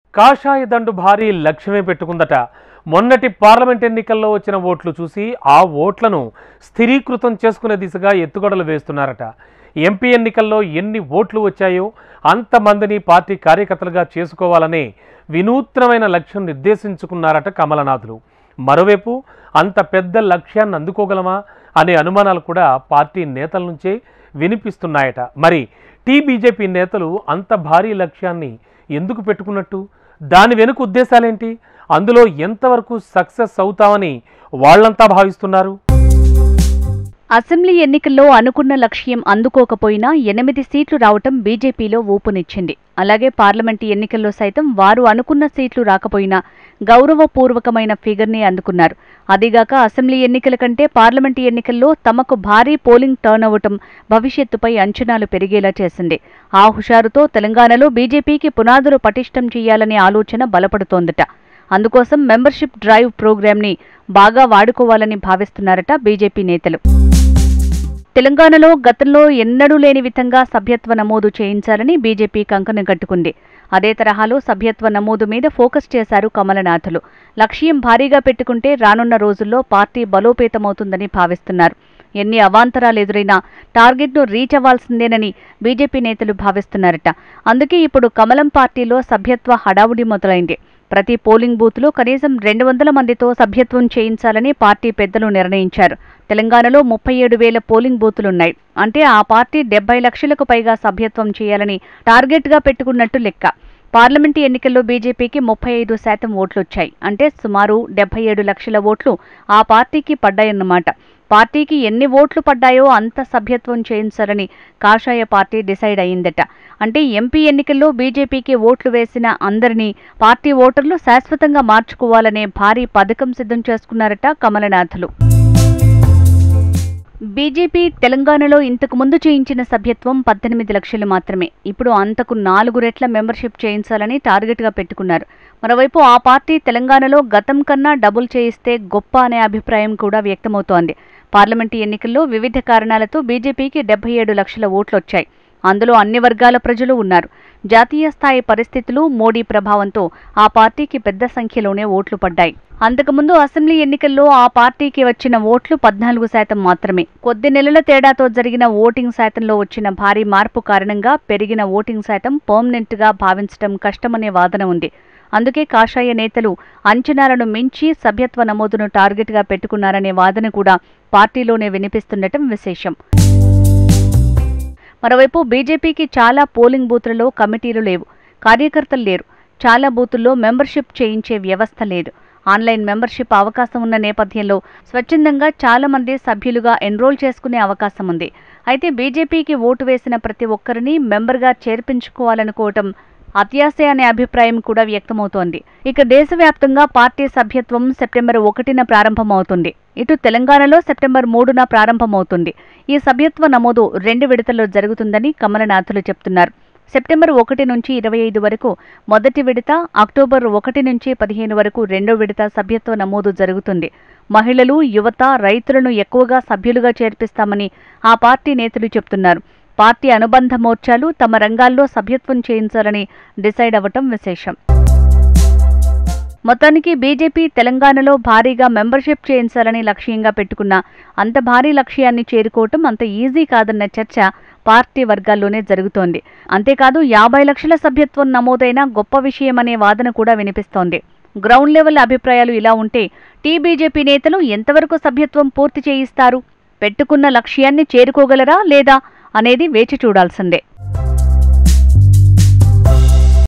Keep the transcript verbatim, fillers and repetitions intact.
కాషాయ దండు భారీ లక్ష్యమే పెట్టుకుందట. మొన్నటి పార్లమెంట్ ఎన్నికల్లో వచ్చిన ఓట్లు చూసి ఆ ఓట్లను స్థిరీకృతం చేసుకునే దిశగా ఎత్తుగడలు వేస్తున్నారట. ఎంపీ ఎన్నికల్లో ఎన్ని ఓట్లు వచ్చాయో అంతమందిని పార్టీ కార్యకర్తలుగా చేసుకోవాలనే వినూత్నమైన లక్ష్యం నిర్దేశించుకున్నారట కమలనాథులు. మరోవైపు అంత పెద్ద లక్ష్యాన్ని అందుకోగలమా అనే అనుమానాలు కూడా పార్టీ నేతల నుంచే వినిపిస్తున్నాయట. మరి టీ బీజేపీ నేతలు అంత భారీ లక్ష్యాన్ని ఎందుకు పెట్టుకున్నట్టు, దాని వెనుక ఉద్దేశాలేంటి, అందులో ఎంతవరకు సక్సెస్ అవుతామని వాళ్ళంతా భావిస్తున్నారు? అసెంబ్లీ ఎన్నికల్లో అనుకున్న లక్ష్యం అందుకోకపోయినా ఎనిమిది సీట్లు రావటం బీజేపీలో ఊపునిచ్చింది. అలాగే పార్లమెంటు ఎన్నికల్లో సైతం వారు అనుకున్న సీట్లు రాకపోయినా గౌరవపూర్వకమైన ఫిగర్ని అందుకున్నారు. అదిగాక అసెంబ్లీ ఎన్నికల కంటే పార్లమెంటు ఎన్నికల్లో తమకు భారీ పోలింగ్ టర్న్ అవటం భవిష్యత్తుపై అంచనాలు పెరిగేలా చేసింది. ఆ హుషారుతో తెలంగాణలో బీజేపీకి పునాదులు పటిష్టం చేయాలనే ఆలోచన బలపడుతోందట. అందుకోసం మెంబర్షిప్ డ్రైవ్ ప్రోగ్రాంని బాగా వాడుకోవాలని భావిస్తున్నారట బీజేపీ నేతలు. తెలంగాణలో గతంలో ఎన్నడూ లేని విధంగా సభ్యత్వ నమోదు చేయించాలని బీజేపీ కంకణం కట్టుకుంది. అదే తరహాలో సభ్యత్వ నమోదు మీద ఫోకస్ చేశారు కమలనాథులు. లక్ష్యం భారీగా పెట్టుకుంటే రానున్న రోజుల్లో పార్టీ బలోపేతమవుతుందని భావిస్తున్నారు. ఎన్ని అవాంతరాలు ఎదురైనా టార్గెట్ను రీచ్ అవ్వాల్సిందేనని బీజేపీ నేతలు భావిస్తున్నారట. అందుకే ఇప్పుడు కమలం పార్టీలో సభ్యత్వ హడావుడి మొదలైంది. ప్రతి పోలింగ్ బూత్లో కనీసం రెండు వందల మందితో సభ్యత్వం చేయించాలని పార్టీ పెద్దలు నిర్ణయించారు. తెలంగాణలో ముప్పై ఏడు వేల పోలింగ్ బూతులున్నాయి. అంటే ఆ పార్టీ డెబ్బై లక్షలకు పైగా సభ్యత్వం చేయాలని టార్గెట్గా పెట్టుకున్నట్టు లెక్క. పార్లమెంటు ఎన్నికల్లో బీజేపీకి ముప్పై ఐదు శాతం ఓట్లొచ్చాయి. అంటే సుమారు డెబ్బై ఏడు లక్షల ఓట్లు ఆ పార్టీకి పడ్డాయన్నమాట. పార్టీకి ఎన్ని ఓట్లు పడ్డాయో అంత సభ్యత్వం చేయించాలని కాషాయ పార్టీ డిసైడ్ అయిందట. అంటే ఎంపీ ఎన్నికల్లో బీజేపీకి ఓట్లు వేసిన అందరినీ పార్టీ ఓటర్లు శాశ్వతంగా మార్చుకోవాలనే భారీ పథకం సిద్ధం చేసుకున్నారట కమలనాథులు. బీజేపీ తెలంగాణలో ఇంతకు ముందు చేయించిన సభ్యత్వం పద్దెనిమిది లక్షలు మాత్రమే. ఇప్పుడు అంతకు నాలుగు రెట్ల మెంబర్షిప్ చేయించాలని టార్గెట్గా పెట్టుకున్నారు. మరోవైపు ఆ పార్టీ తెలంగాణలో గతం కన్నా డబుల్ చేయిస్తే గొప్ప అనే అభిప్రాయం కూడా వ్యక్తమవుతోంది. పార్లమెంటు ఎన్నికల్లో వివిధ కారణాలతో బీజేపీకి డెబ్బై ఏడు లక్షల ఓట్లొచ్చాయి. అందులో అన్ని వర్గాల ప్రజలు ఉన్నారు. జాతీయ స్థాయి పరిస్థితులు, మోడీ ప్రభావంతో ఆ పార్టీకి పెద్ద సంఖ్యలోనే ఓట్లు పడ్డాయి. అంతకుముందు అసెంబ్లీ ఎన్నికల్లో ఆ పార్టీకి వచ్చిన ఓట్లు పద్నాలుగు శాతం మాత్రమే. కొద్ది నెలల తేడాతో జరిగిన ఓటింగ్ శాతంలో వచ్చిన భారీ మార్పు కారణంగా పెరిగిన ఓటింగ్ శాతం పర్మనెంట్గా భావించడం కష్టమనే వాదన ఉంది. అందుకే కాషాయ నేతలు అంచనాలను మించి సభ్యత్వ నమోదును టార్గెట్గా పెట్టుకున్నారనే వాదన కూడా పార్టీలోనే వినిపిస్తుండటం విశేషం. మరోవైపు బీజేపీకి చాలా పోలింగ్ బూత్లలో కమిటీలు లేవు, కార్యకర్తలు లేరు. చాలా బూతుల్లో మెంబర్షిప్ చేయించే వ్యవస్థ లేదు. ఆన్లైన్ మెంబర్షిప్ అవకాశం ఉన్న నేపథ్యంలో స్వచ్ఛందంగా చాలా మంది సభ్యులుగా ఎన్రోల్ చేసుకునే అవకాశం ఉంది. అయితే బీజేపీకి ఓటు వేసిన ప్రతి ఒక్కరిని మెంబర్గా చేర్పించుకోవాలనుకోవటం అత్యాశ అనే అభిప్రాయం కూడా వ్యక్తమవుతోంది. ఇక దేశవ్యాప్తంగా పార్టీ సభ్యత్వం సెప్టెంబర్ ఒకటిన ప్రారంభమవుతుంది. ఇటు తెలంగాణలో సెప్టెంబర్ మూడున ప్రారంభమవుతుంది. ఈ సభ్యత్వ నమోదు రెండు విడతల్లో జరుగుతుందని కమలనాథులు చెప్తున్నారు. సెప్టెంబర్ ఒకటి నుంచి ఇరవై ఐదు వరకు మొదటి విడత, అక్టోబర్ ఒకటి నుంచి పదిహేను వరకు రెండో విడత సభ్యత్వ నమోదు జరుగుతుంది. మహిళలు, యువత, రైతులను ఎక్కువగా సభ్యులుగా చేర్పిస్తామని ఆ పార్టీ నేతలు చెప్తున్నారు. పార్టీ అనుబంధ మోర్చాలు తమ రంగాల్లో సభ్యత్వం చేయించాలని డిసైడ్ అవ్వటం విశేషం. మొత్తానికి బీజేపీ తెలంగాణలో భారీగా మెంబర్షిప్ చేయించాలని లక్ష్యంగా పెట్టుకున్న అంత భారీ లక్ష్యాన్ని చేరుకోవటం అంత ఈజీ కాదన్న చర్చ పార్టీ వర్గాల్లోనే జరుగుతోంది. అంతేకాదు యాభై లక్షల సభ్యత్వం నమోదైన గొప్ప విషయమనే వాదన కూడా వినిపిస్తోంది. గ్రౌండ్ లెవెల్ అభిప్రాయాలు ఇలా ఉంటే టీ బీజేపీ నేతలు ఎంతవరకు సభ్యత్వం పూర్తి చేయిస్తారు, పెట్టుకున్న లక్ష్యాన్ని చేరుకోగలరా లేదా అనేది వేచి చూడాల్సిందే.